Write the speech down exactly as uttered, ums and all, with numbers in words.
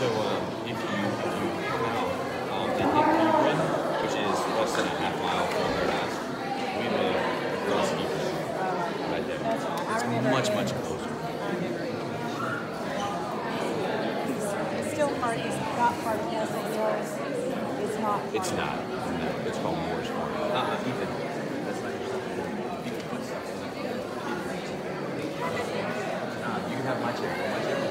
So um, if you if you come out um, and hit Hebron, which is less than a half mile from their house, we live across Hebron, right there. That's right. I It's remember much it. much closer. I remember it. It's still part, it's not part of Castle Hills. It's not. Part It's of not. No, it's called Moore's Farm. Uh-uh, Ethan. That's not your stuff. You can have my chair. My chair.